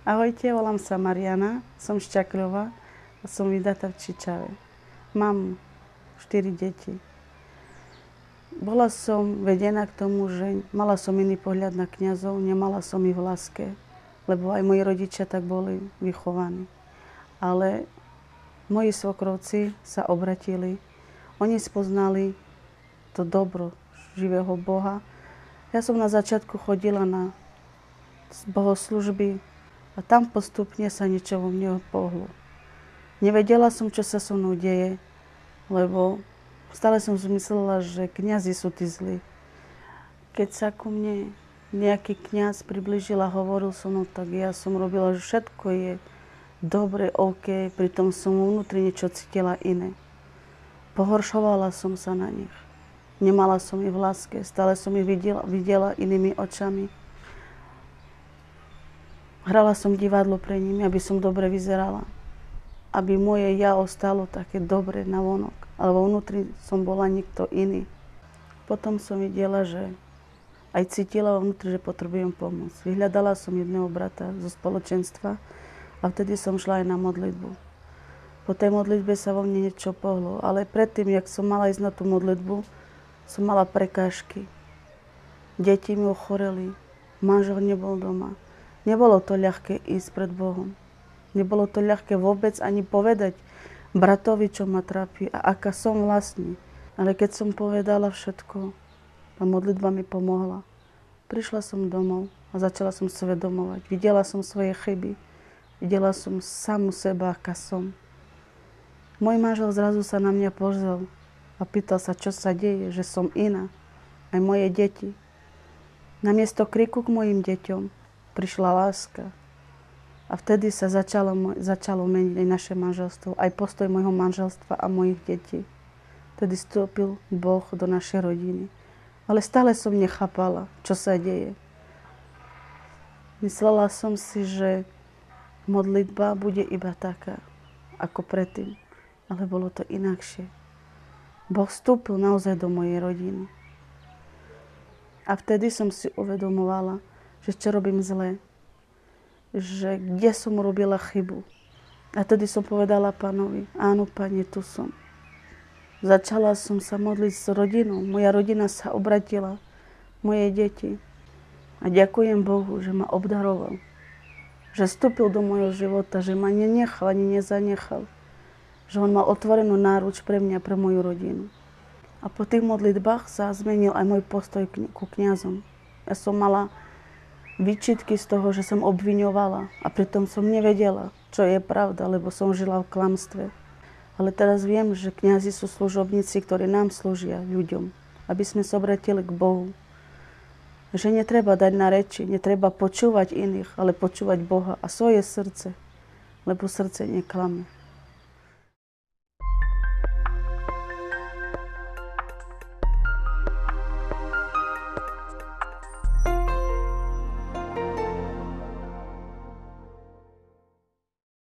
Ahojte, volám sa Mariana, som z Čakľova a som vydatá v Čičave. Mám 4 deti. Bola som vedená k tomu, že mala som iný pohľad na kňazov, nemala som ich v láske, lebo aj moji rodičia tak boli vychovaní. Ale moji svokrovci sa obratili, oni spoznali to dobro živého Boha. Ja som na začiatku chodila na bohoslužby a tam postupne sa niečo vo mne pohlo. Nevedela som, čo sa so mnou deje, lebo stále som si myslela, že kňazi sú tí zlí. Keď sa ku mne nejaký kňaz priblížil a hovoril so mnou, tak ja som robila, že všetko je dobre, OK, pritom som vnútri niečo cítila iné. Pohoršovala som sa na nich. Nemala som ich v láske, stále som ich videla inými očami. Hrala som divadlo pre nimi, aby som dobre vyzerala. Aby moje ja ostalo také dobre navonok. Alebo vnútri som bola niekto iný. Potom som videla, že aj cítila vnútri, že potrebujem pomoc. Vyhľadala som jedného brata zo spoločenstva a vtedy som šla aj na modlitbu. Po tej modlitbe sa vo mne niečo pohlo. Ale predtým, jak som mala ísť na tú modlitbu, som mala prekážky. Deti mi ochoreli, manžel nebol doma. Nebolo to ľahké ísť pred Bohom. Nebolo to ľahké vôbec ani povedať bratovi, čo ma trápi a aká som vlastne. Ale keď som povedala všetko, a modlitba mi pomohla. Prišla som domov a začala som sa vedomovať. Videla som svoje chyby. Videla som samu seba, aká som. Môj manžel zrazu sa na mňa pozrel a pýtal sa, čo sa deje, že som iná. Aj moje deti. Namiesto kriku k mojim deťom prišla láska. A vtedy sa začalo meniť aj naše manželstvo, aj postoj môjho manželstva a mojich detí. Vtedy vstúpil Boh do našej rodiny. Ale stále som nechápala, čo sa deje. Myslela som si, že modlitba bude iba taká, ako predtým. Ale bolo to inakšie. Boh vstúpil naozaj do mojej rodiny. A vtedy som si uvedomovala, že čo robím zle, že kde som robila chybu. A tedy som povedala Pánovi, áno, Pane, tu som. Začala som sa modliť s rodinou, moja rodina sa obratila, moje deti. A ďakujem Bohu, že ma obdaroval, že vstúpil do môjho života, že ma nenechal ani nezanechal, že on mal otvorenú náruč pre mňa, pre moju rodinu. A po tých modlitbách sa zmenil aj môj postoj ku kňazom. Ja som mala výčitky z toho, že som obviňovala a pritom som nevedela, čo je pravda, lebo som žila v klamstve. Ale teraz viem, že kňazi sú služobníci, ktorí nám slúžia ľuďom, aby sme sa obratili k Bohu. Že netreba dať na reči, netreba počúvať iných, ale počúvať Boha a svoje srdce, lebo srdce neklame.